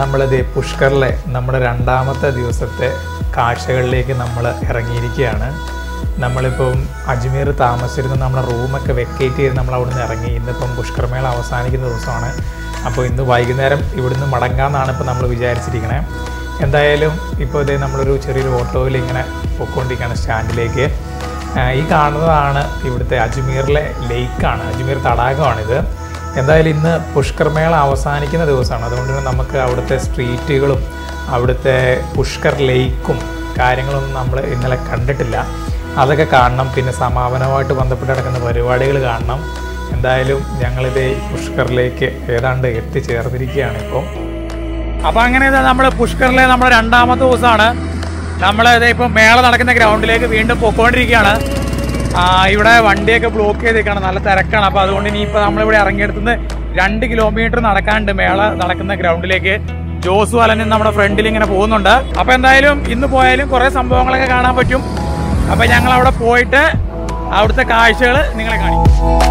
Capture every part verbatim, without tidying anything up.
നമ്മളിത് പുഷ്കറിലെ നമ്മുടെ രണ്ടാമത്തെ ദിവസത്തെ കാഴ്ചകളിലേക്ക് നമ്മൾ ഇറങ്ങിയിരിക്കുകയാണ്. നമ്മളിപ്പം അജ്മീർ താമസിച്ചിരുന്ന നമ്മുടെ റൂമൊക്കെ വെക്കേറ്റ് ചെയ്ത് നമ്മൾ അവിടെ നിന്ന് ഇറങ്ങി. ഇന്നിപ്പം പുഷ്കർ മേള അവസാനിക്കുന്ന ദിവസമാണ്. അപ്പോൾ ഇന്ന് വൈകുന്നേരം ഇവിടുന്ന് മടങ്ങാമെന്നാണ് ഇപ്പോൾ നമ്മൾ വിചാരിച്ചിരിക്കണേ. എന്തായാലും ഇപ്പോൾ ഇതേ നമ്മളൊരു ചെറിയൊരു ഓട്ടോയിൽ ഇങ്ങനെ പോയിക്കൊണ്ടിരിക്കുകയാണ് സ്റ്റാൻഡിലേക്ക്. ഈ കാണുന്നതാണ് ഇവിടുത്തെ അജ്മീറിലെ ലേക്കാണ്, അജ്മീർ തടാകമാണിത്. എന്തായാലും ഇന്ന് പുഷ്കർ മേള അവസാനിക്കുന്ന ദിവസമാണ്. അതുകൊണ്ട് തന്നെ നമുക്ക് അവിടുത്തെ സ്ട്രീറ്റുകളും അവിടുത്തെ പുഷ്കർ ലേക്കും കാര്യങ്ങളൊന്നും നമ്മൾ ഇന്നലെ കണ്ടിട്ടില്ല. അതൊക്കെ കാണണം. പിന്നെ സമാപനവുമായിട്ട് ബന്ധപ്പെട്ട് നടക്കുന്ന പരിപാടികൾ കാണണം. എന്തായാലും ഞങ്ങളിത് പുഷ്കറിലേക്ക് ഏതാണ്ട് എത്തിച്ചേർന്നിരിക്കുകയാണ് ഇപ്പോൾ. അപ്പോൾ അങ്ങനെ നമ്മൾ പുഷ്കറിലെ നമ്മുടെ രണ്ടാമത്തെ ദിവസമാണ്. നമ്മൾ ഇത് ഇപ്പം മേള നടക്കുന്ന ഗ്രൗണ്ടിലേക്ക് വീണ്ടും പോയിക്കൊണ്ടിരിക്കുകയാണ്. ഇവിടെ വണ്ടിയൊക്കെ ബ്ലോക്ക് ചെയ്തേക്കാണ്, നല്ല തിരക്കാണ്. അപ്പോൾ അതുകൊണ്ട് ഇനിയിപ്പോൾ നമ്മളിവിടെ ഇറങ്ങിയെടുത്തുനിന്ന് രണ്ട് കിലോമീറ്റർ നടക്കാണ്ട് മേള നടക്കുന്ന ഗ്രൗണ്ടിലേക്ക്. ജോസു അലനും നമ്മുടെ ഫ്രണ്ടിൽ ഇങ്ങനെ പോകുന്നുണ്ട്. അപ്പോൾ എന്തായാലും ഇന്ന് പോയാലും കുറേ സംഭവങ്ങളൊക്കെ കാണാൻ പറ്റും. അപ്പോൾ ഞങ്ങൾ അവിടെ പോയിട്ട് അവിടുത്തെ കാഴ്ചകൾ നിങ്ങളെ കാണിക്കും.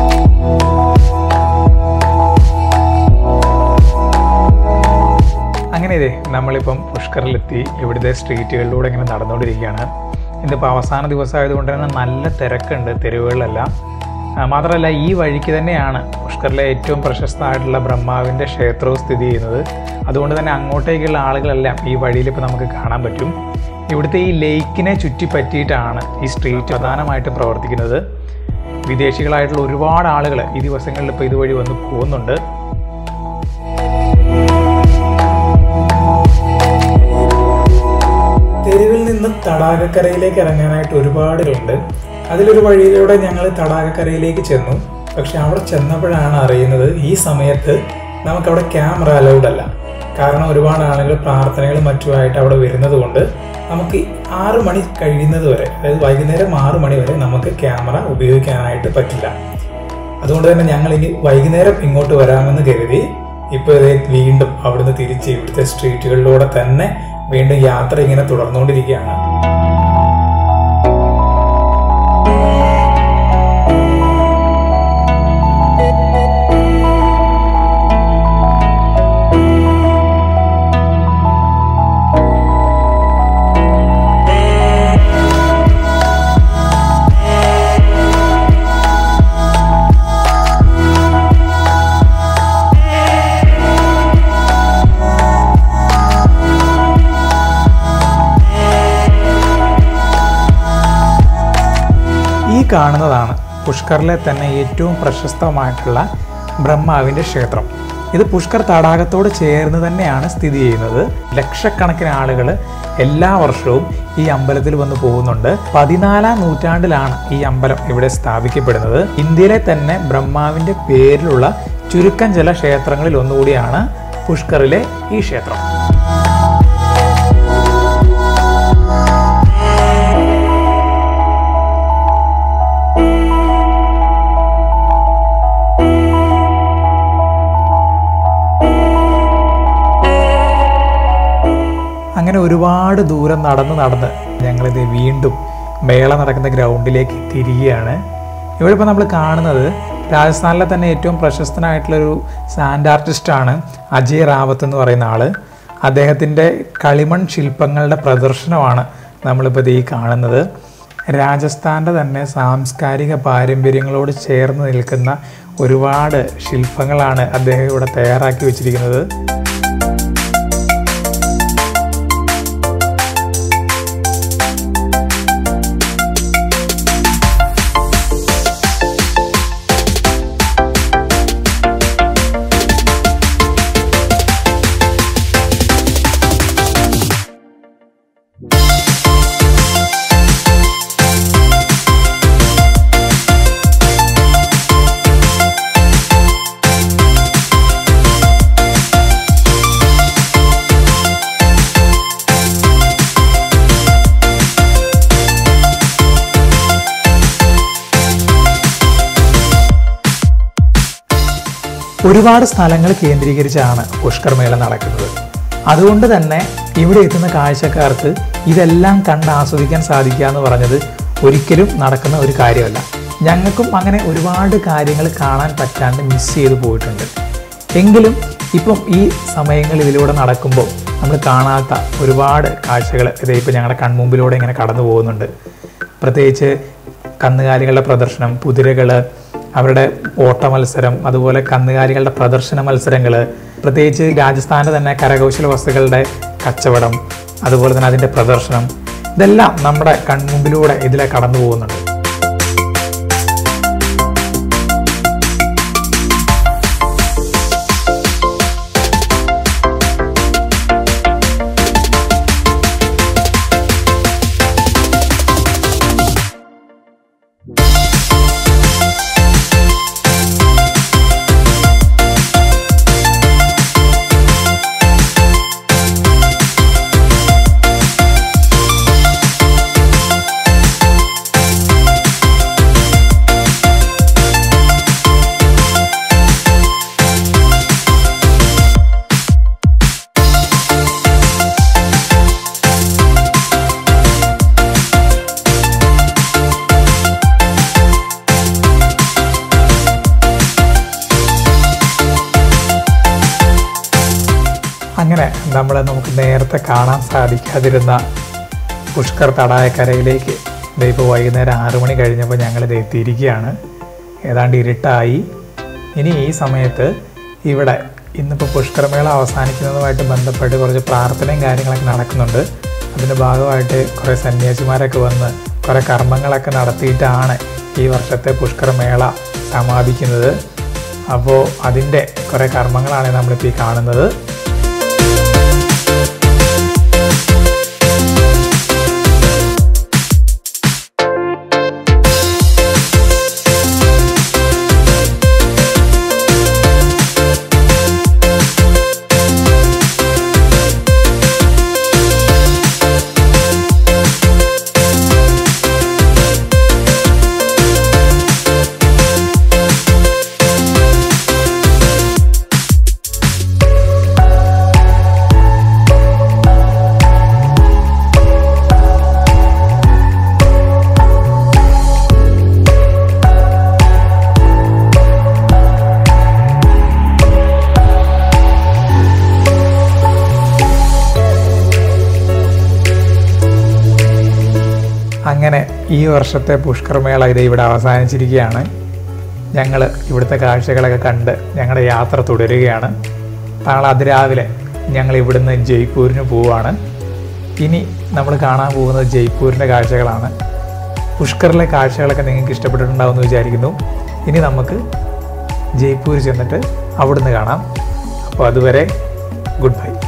അങ്ങനെ ഇതേ നമ്മളിപ്പം പുഷ്കറിലെത്തി. ഇവിടുത്തെ സ്ട്രീറ്റുകളിലൂടെ ഇങ്ങനെ നടന്നുകൊണ്ടിരിക്കുകയാണ്. ഇതിപ്പോൾ അവസാന ദിവസമായതുകൊണ്ട് തന്നെ നല്ല തിരക്കുണ്ട് തെരുവുകളിലെല്ലാം. മാത്രമല്ല ഈ വഴിക്ക് തന്നെയാണ് പുഷ്കറിലെ ഏറ്റവും പ്രശസ്തമായിട്ടുള്ള ബ്രഹ്മാവിൻ്റെ ക്ഷേത്രവും സ്ഥിതി ചെയ്യുന്നത്. അതുകൊണ്ട് തന്നെ അങ്ങോട്ടേക്കുള്ള ആളുകളെല്ലാം ഈ വഴിയിൽ ഇപ്പോൾ നമുക്ക് കാണാൻ പറ്റും. ഇവിടുത്തെ ഈ ലേക്കിനെ ചുറ്റിപ്പറ്റിയിട്ടാണ് ഈ സ്ട്രീറ്റ് പ്രധാനമായിട്ടും പ്രവർത്തിക്കുന്നത്. വിദേശികളായിട്ടുള്ള ഒരുപാട് ആളുകൾ ഈ ദിവസങ്ങളിൽ ഇപ്പോൾ ഇതുവഴി വന്ന് പോകുന്നുണ്ട്. തെരുവിൽ നിന്ന് തടാകക്കരയിലേക്ക് ഇറങ്ങാനായിട്ട് ഒരുപാടുണ്ട്. അതിലൊരു വഴിയിലൂടെ ഞങ്ങൾ തടാകക്കരയിലേക്ക് ചെന്നു. പക്ഷെ അവിടെ ചെന്നപ്പോഴാണ് അറിയുന്നത് ഈ സമയത്ത് നമുക്കവിടെ ക്യാമറ അലൗഡ് അല്ല. കാരണം ഒരുപാട് ആളുകൾ പ്രാർത്ഥനകളും മറ്റുമായിട്ട് അവിടെ വരുന്നത് കൊണ്ട് നമുക്ക് ആറ് മണി കഴിയുന്നത് വരെ, അതായത് വൈകുന്നേരം ആറ് മണി വരെ നമുക്ക് ക്യാമറ ഉപയോഗിക്കാനായിട്ട് പറ്റില്ല. അതുകൊണ്ട് തന്നെ ഞങ്ങൾ ഇനി വൈകുന്നേരം ഇങ്ങോട്ട് വരാമെന്ന് കരുതി ഇപ്പോൾ ഇതേ വീണ്ടും അവിടുന്ന് തിരിച്ച് ഇവിടുത്തെ സ്ട്രീറ്റുകളിലൂടെ തന്നെ വീണ്ടും യാത്ര ഇങ്ങനെ തുടർന്നുകൊണ്ടിരിക്കുകയാണ്. കാണുന്നതാണ് പുഷ്കറിലെ തന്നെ ഏറ്റവും പ്രശസ്തമായിട്ടുള്ള ബ്രഹ്മാവിൻ്റെ ക്ഷേത്രം. ഇത് പുഷ്കർ തടാകത്തോട് ചേർന്ന് തന്നെയാണ് സ്ഥിതി ചെയ്യുന്നത്. ലക്ഷക്കണക്കിന് ആളുകൾ എല്ലാ വർഷവും ഈ അമ്പലത്തിൽ വന്ന് പോകുന്നുണ്ട്. പതിനാലാം നൂറ്റാണ്ടിലാണ് ഈ അമ്പലം ഇവിടെ സ്ഥാപിക്കപ്പെടുന്നത്. ഇന്ത്യയിലെ തന്നെ ബ്രഹ്മാവിൻ്റെ പേരിലുള്ള ചുരുക്കം ചില ക്ഷേത്രങ്ങളിൽ ഒന്നുകൂടിയാണ് പുഷ്കറിലെ ഈ ക്ഷേത്രം. അങ്ങനെ ഒരുപാട് ദൂരം നടന്ന് നടന്ന് ഞങ്ങളിത് വീണ്ടും മേള നടക്കുന്ന ഗ്രൗണ്ടിലേക്ക് തിരികെയാണ്. ഇവിടെ ഇപ്പോൾ നമ്മൾ കാണുന്നത് രാജസ്ഥാനിലെ തന്നെ ഏറ്റവും പ്രശസ്തനായിട്ടുള്ളൊരു സാൻഡ് ആർട്ടിസ്റ്റാണ് അജയ് റാവത്ത് എന്ന് പറയുന്ന ആൾ. അദ്ദേഹത്തിൻ്റെ കളിമൺ ശില്പങ്ങളുടെ പ്രദർശനമാണ് നമ്മളിപ്പോൾ ഈ കാണുന്നത്. രാജസ്ഥാൻ്റെ തന്നെ സാംസ്കാരിക പാരമ്പര്യങ്ങളോട് ചേർന്ന് നിൽക്കുന്ന ഒരുപാട് ശില്പങ്ങളാണ് അദ്ദേഹം ഇവിടെ തയ്യാറാക്കി വെച്ചിരിക്കുന്നത്. ഒരുപാട് സ്ഥലങ്ങൾ കേന്ദ്രീകരിച്ചാണ് പുഷ്കർ മേള നടക്കുന്നത്. അതുകൊണ്ട് തന്നെ ഇവിടെ എത്തുന്ന കാഴ്ചക്കാർക്ക് ഇതെല്ലാം കണ്ട് ആസ്വദിക്കാൻ സാധിക്കുക എന്ന് പറഞ്ഞത് ഒരിക്കലും നടക്കുന്ന ഒരു കാര്യമല്ല. ഞങ്ങൾക്കും അങ്ങനെ ഒരുപാട് കാര്യങ്ങൾ കാണാൻ പറ്റാണ്ട് മിസ് ചെയ്തു പോയിട്ടുണ്ട്. എങ്കിലും ഇപ്പം ഈ സമയങ്ങളിൽ ഇതിലൂടെ നടക്കുമ്പോൾ നമ്മൾ കാണാത്ത ഒരുപാട് കാഴ്ചകൾ ഇതേ ഇപ്പോൾ ഞങ്ങളുടെ കൺമുമ്പിലൂടെ ഇങ്ങനെ കടന്നു പോകുന്നുണ്ട്. പ്രത്യേകിച്ച് കന്നുകാലികളുടെ പ്രദർശനം, കുതിരകൾ, അവരുടെ ഓട്ട മത്സരം, അതുപോലെ കന്നുകാലികളുടെ പ്രദർശന മത്സരങ്ങൾ, പ്രത്യേകിച്ച് രാജസ്ഥാനിലെ തന്നെ കരകൗശല വസ്തുക്കളുടെ കച്ചവടം, അതുപോലെ തന്നെ അതിൻ്റെ പ്രദർശനം, ഇതെല്ലാം നമ്മുടെ കൺമുമ്പിലൂടെ ഇതിലെ കടന്നു പോകുന്നുണ്ട്. അങ്ങനെ നമ്മൾ നമുക്ക് നേരത്തെ കാണാൻ സാധിക്കാതിരുന്ന പുഷ്കർ തടാകക്കരയിലേക്ക് ഇപ്പോൾ വൈകുന്നേരം ആറു മണി കഴിഞ്ഞപ്പോൾ ഞങ്ങളിത് എത്തിയിരിക്കുകയാണ്. ഏതാണ്ട് ഇരുട്ടായി. ഇനി ഈ സമയത്ത് ഇവിടെ ഇന്നിപ്പോൾ പുഷ്കരമേള അവസാനിക്കുന്നതുമായിട്ട് ബന്ധപ്പെട്ട് കുറച്ച് പ്രാർത്ഥനയും കാര്യങ്ങളൊക്കെ നടക്കുന്നുണ്ട്. അതിൻ്റെ ഭാഗമായിട്ട് കുറേ സന്യാസിമാരൊക്കെ വന്ന് കുറേ കർമ്മങ്ങളൊക്കെ നടത്തിയിട്ടാണ് ഈ വർഷത്തെ പുഷ്കരമേള സമാപിക്കുന്നത്. അപ്പോൾ അതിൻ്റെ കുറേ കർമ്മങ്ങളാണ് നമ്മളിപ്പോൾ ഈ കാണുന്നത്. അങ്ങനെ ഈ വർഷത്തെ പുഷ്കർമേള ഇത് ഇവിടെ അവസാനിച്ചിരിക്കുകയാണ്. ഞങ്ങൾ ഇവിടുത്തെ കാഴ്ചകളൊക്കെ കണ്ട് ഞങ്ങളുടെ യാത്ര തുടരുകയാണ്. നാളെ അതിരാവിലെ ഞങ്ങൾ ഇവിടുന്ന് ജയ്പൂരിന് പോവുകയാണ്. ഇനി നമ്മൾ കാണാൻ പോകുന്നത് ജയ്പൂരിൻ്റെ കാഴ്ചകളാണ്. പുഷ്കറിലെ കാഴ്ചകളൊക്കെ നിങ്ങൾക്ക് ഇഷ്ടപ്പെട്ടിട്ടുണ്ടാവുമെന്ന് വിചാരിക്കുന്നു. ഇനി നമുക്ക് ജയ്പൂർ ചെന്നിട്ട് അവിടുന്ന് കാണാം. അപ്പോൾ അതുവരെ ഗുഡ് ബൈ.